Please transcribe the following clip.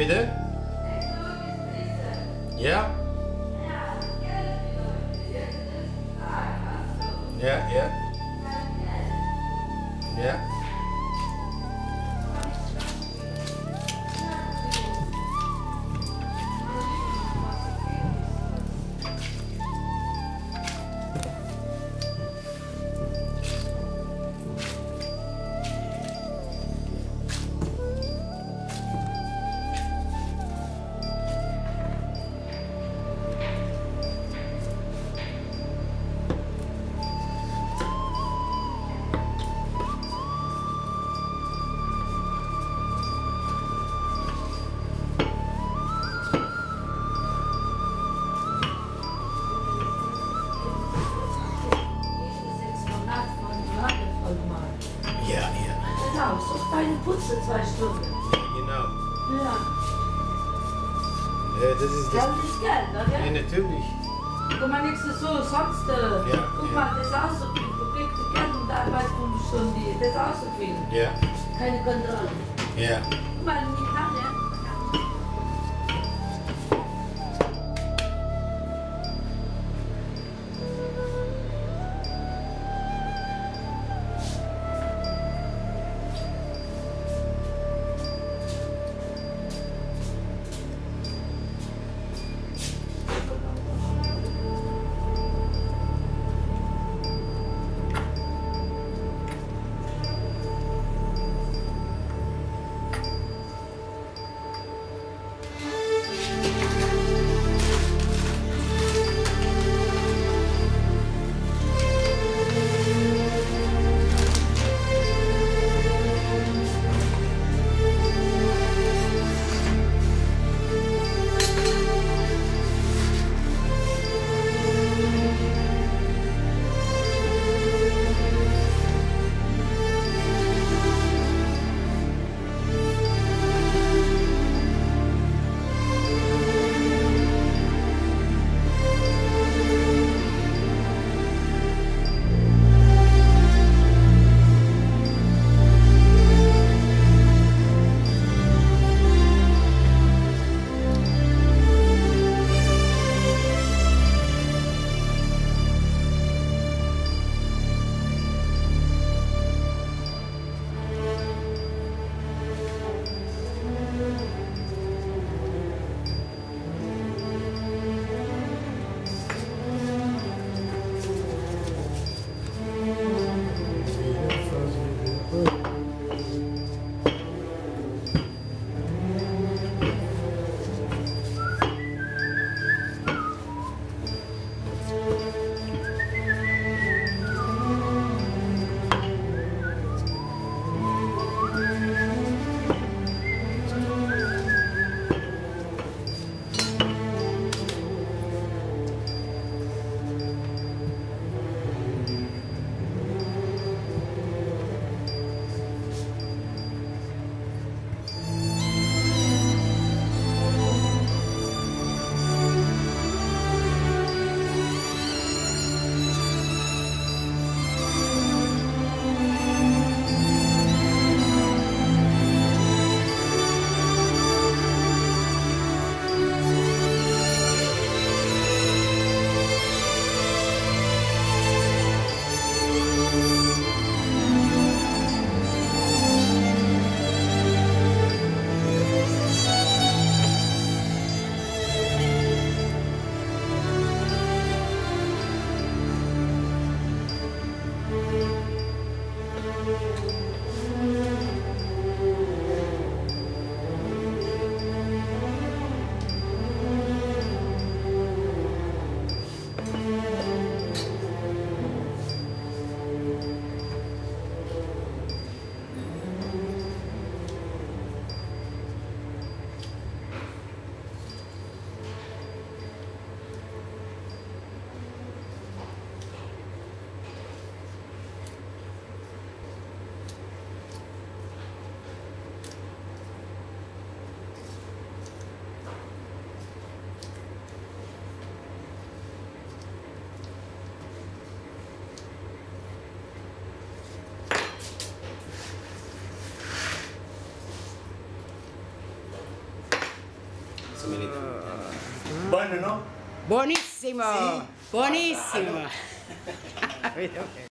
Bitte? Ja? Ja, ja. Ja. Ja, ja. Genau, ist doch deine Putze 2 Stunden. Genau. Ja. Ja, das ist das. Geld ist Geld, oder? Ja, natürlich. Guck mal, nächstes so, sonst. Ja, Guck ja. mal, das ist auch so viel. Verpflichtete Geld und Arbeit 5 Stunden, das ist auch so viel. Ja, Keine Kontrolle. ja. Guck mal, in Italien. Sommelita. Buono, no? Buonissimo! Sì. Buonissimo!